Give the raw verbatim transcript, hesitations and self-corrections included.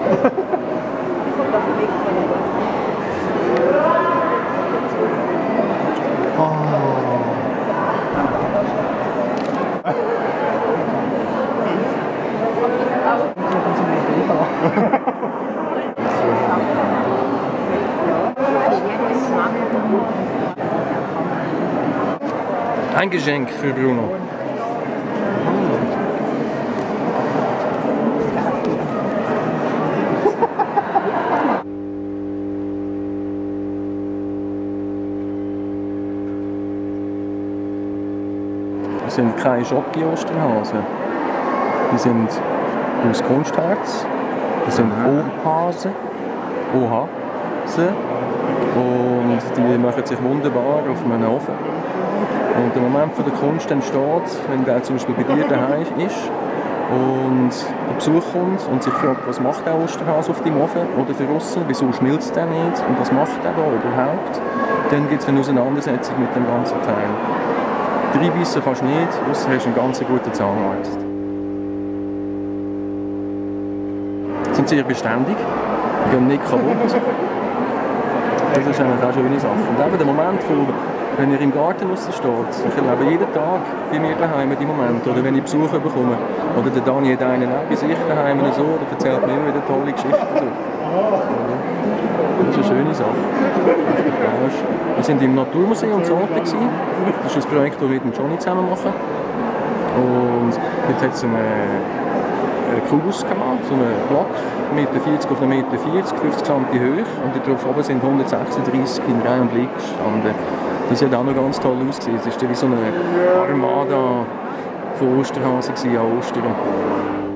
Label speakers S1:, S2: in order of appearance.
S1: Ein Geschenk für Bruno. Das sind keine Schocki-Osterhasen. Die sind aus Kunstharz. Das sind O-Hasen. O-Hasen. Und die machen sich wunderbar auf einem Ofen. Und der Moment von der Kunst entsteht, wenn der zum Beispiel bei dir daheim ist und der Besuch kommt und sich fragt, was macht der Osterhase auf dem Ofen oder für Russen, wieso schmilzt der nicht und was macht der da überhaupt, dann gibt es eine Auseinandersetzung mit dem ganzen Teil. Reinbeissen kannst du nicht, ausser hast einen ganz guten Zahnarzt. Sie sind sehr beständig, die gehen nicht kaputt. Das ist eigentlich auch eine schöne Sache. Und eben der Moment, wo, wenn ihr im Garten draussen steht, ich erlebe jeden Tag bei mir daheim die Momente, oder wenn ich Besuch bekomme, oder der Dani hat einen auch bei sich daheim so, der erzählt mir immer wieder tolle Geschichten. So. Das ist eine schöne Sache. Wir waren im Naturmuseum Zoten. Das ist ein Projekt, das wir mit Johnny zusammen machen. Und dort hat es einen, einen Kubus gehabt, so einen Block, eins Meter vierzig auf eins Meter vierzig, fünfzig Zentimeter hoch. Und darauf oben sind hundertsechsunddreißig in Reihe und Lieg gestanden. Das hat auch noch ganz toll ausgesehen. Es war wie so eine Armada von Osterhasen an Ostern.